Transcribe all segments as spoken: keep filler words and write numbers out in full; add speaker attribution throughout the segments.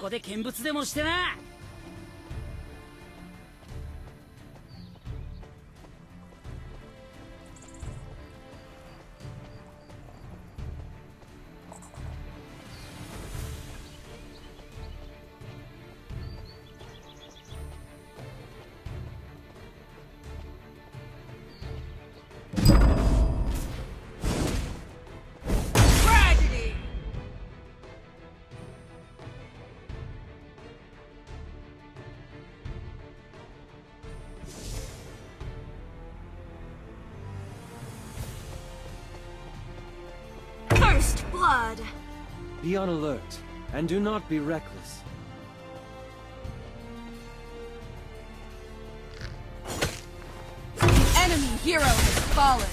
Speaker 1: こで見物でもしてな。
Speaker 2: Blood.
Speaker 3: Be on alert, and do not be reckless.
Speaker 2: The enemy hero has fallen.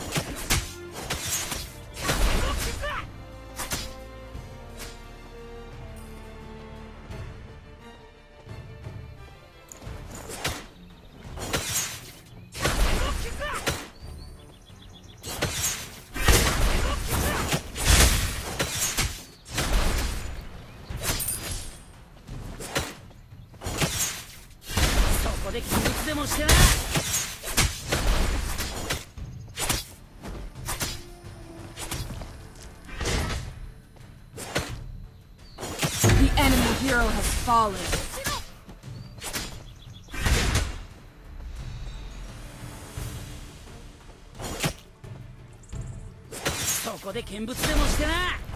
Speaker 2: The enemy hero has fallen.
Speaker 1: Soこで見物でもしてな。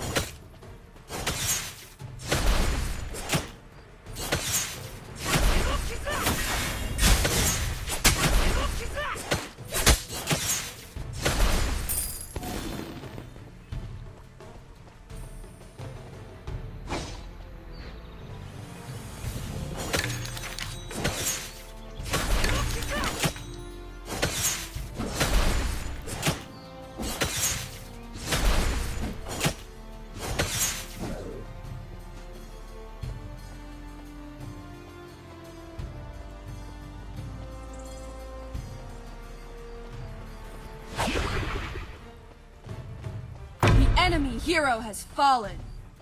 Speaker 2: Enemy hero has fallen.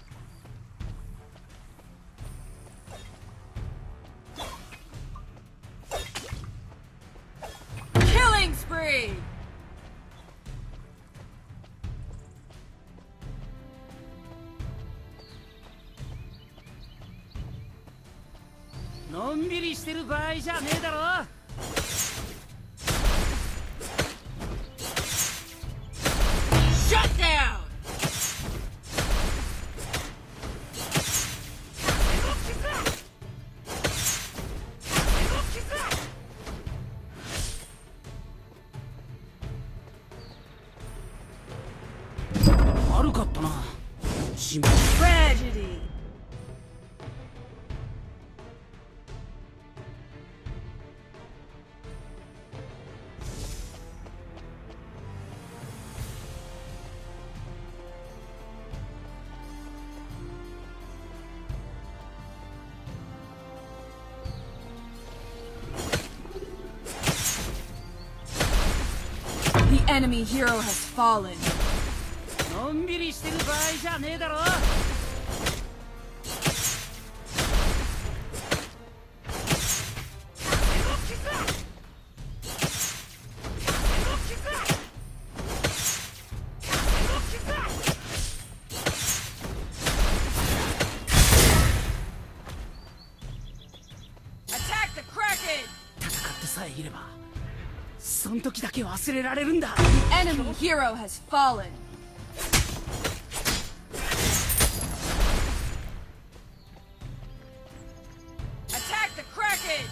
Speaker 2: Killing spree.
Speaker 1: のんびりしてる場合じゃねえだろ。
Speaker 2: Shut down. Tragedy. The enemy hero has fallen.
Speaker 1: のんびりしてる場合じゃねえだろ。
Speaker 2: Attack the Kraken!
Speaker 1: 戦ってさえいれば、その時だけ忘れられるんだ。
Speaker 2: The enemy hero has fallen. Attack the Kraken!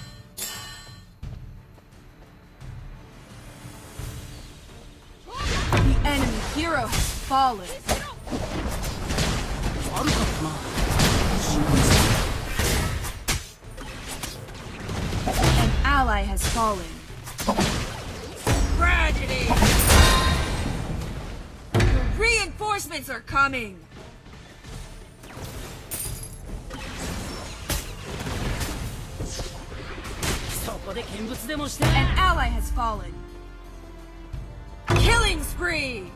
Speaker 2: The enemy hero has fallen.
Speaker 1: 悪かったな。
Speaker 2: An ally has fallen. Tragedy! The reinforcements are coming! An ally has fallen. Killing spree!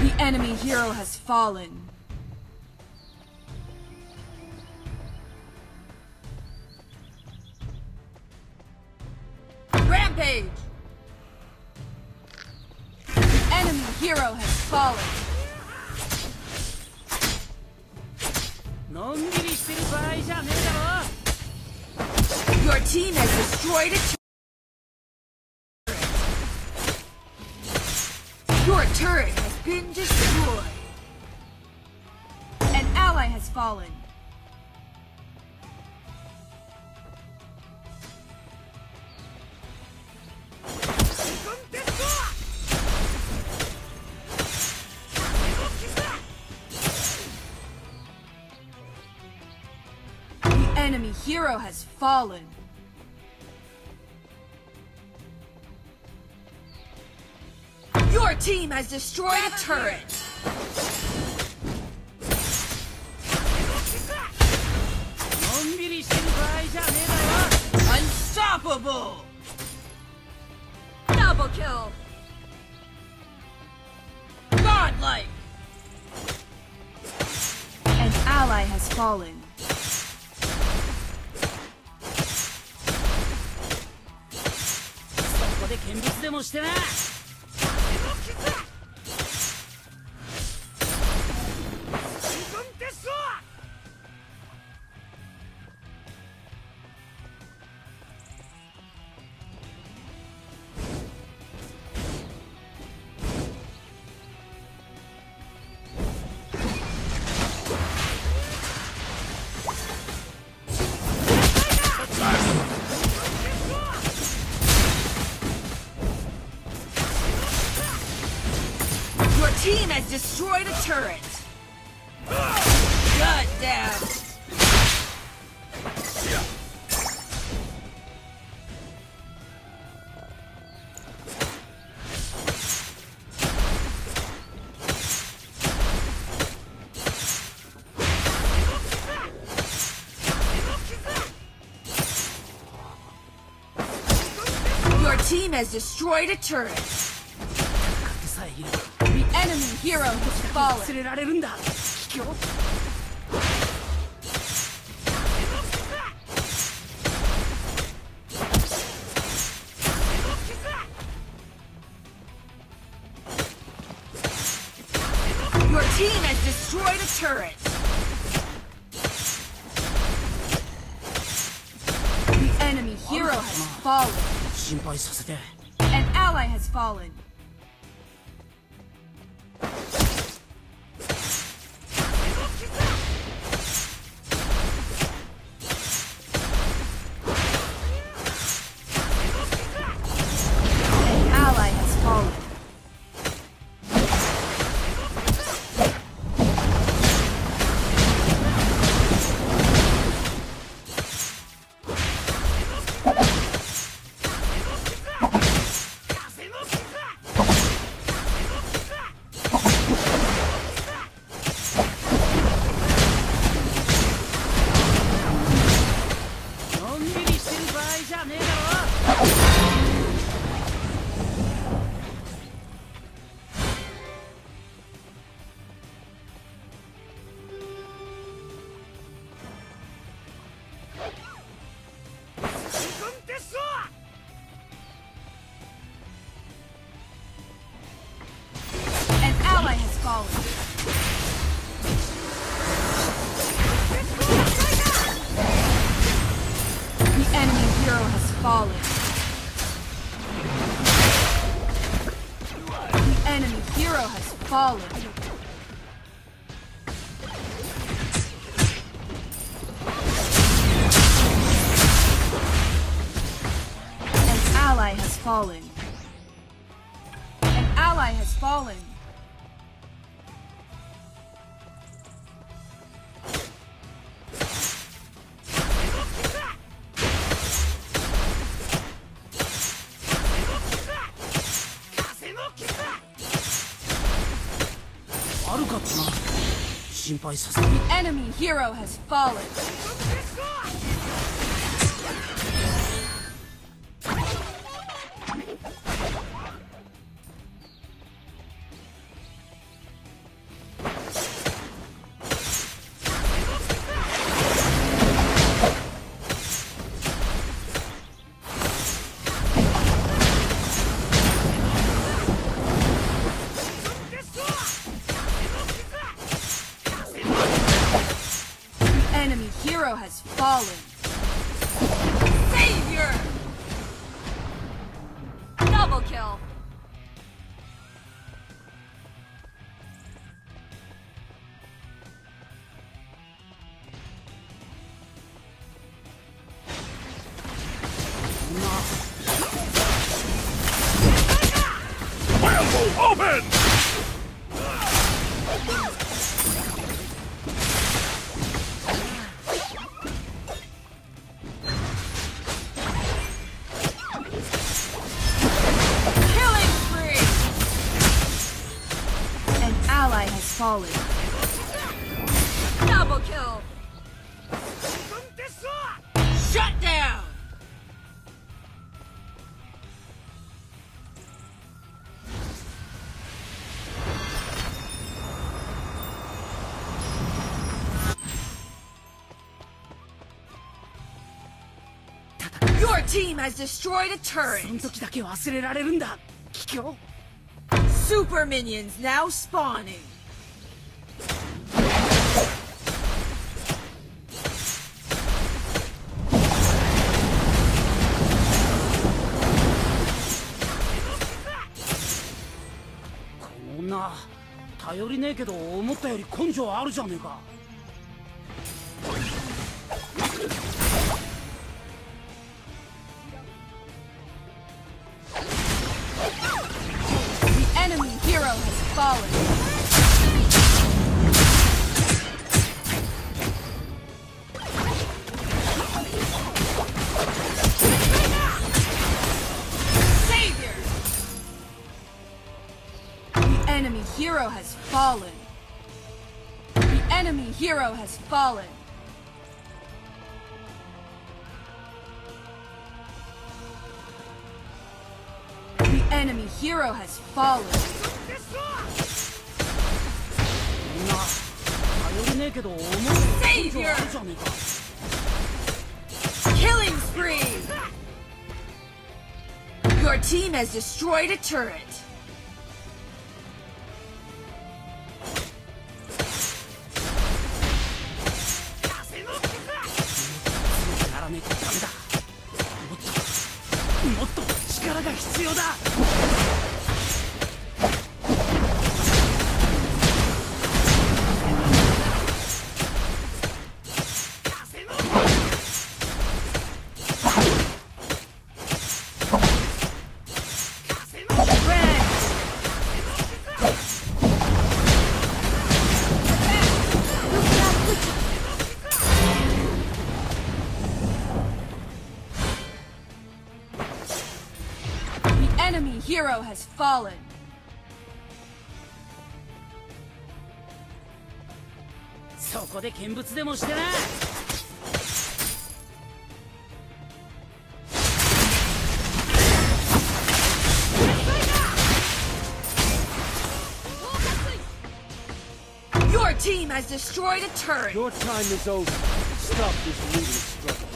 Speaker 2: The enemy hero has fallen. Rampage! The enemy hero has fallen.
Speaker 1: のんびりしてる場合じゃねえだろ
Speaker 2: Your team has destroyed a turret. Your turret has been destroyed. An ally has fallen. The enemy hero has fallen. Your team has destroyed a turret! Unstoppable! Double kill! Godlike! An ally has fallen.
Speaker 1: ここで見物でもしてな
Speaker 2: Your team has destroyed a turret! Shut down! Your team has destroyed a turret!
Speaker 1: さえいれば
Speaker 2: The enemy hero has fallen!
Speaker 1: 忘れられるんだ卑怯
Speaker 2: Your team has destroyed a turret! The enemy hero has fallen!
Speaker 1: 心配させて
Speaker 2: An ally has fallen! An ally has fallen! An ally has fallen! The enemy hero has fallen! The enemy hero has fallen! An ally has fallen! An ally has fallen! The enemy hero has fallen.
Speaker 4: Open!
Speaker 2: Killing spree! An ally has fallen. Double kill! Shut down! Your team has destroyed a
Speaker 1: そ
Speaker 2: turret.
Speaker 1: の時だけ忘れられるんだ桔梗
Speaker 2: Super minions now spawning.
Speaker 1: この女頼りねえけど思ったより根性あるじゃねえか
Speaker 2: The enemy hero has fallen. Savior! The enemy hero has fallen. The enemy hero has fallen. The enemy hero has fallen.
Speaker 1: みんな頼りねえけど思ったより根性あるじゃねえか
Speaker 2: Killing spree! Your team has destroyed a turret.
Speaker 1: やらねえとダメだもっともっと力が必要だ
Speaker 2: The enemy hero has fallen.
Speaker 1: そこで見物でもしてな
Speaker 2: Your team has destroyed a turret.
Speaker 3: Your time is over. Stop this needless struggle.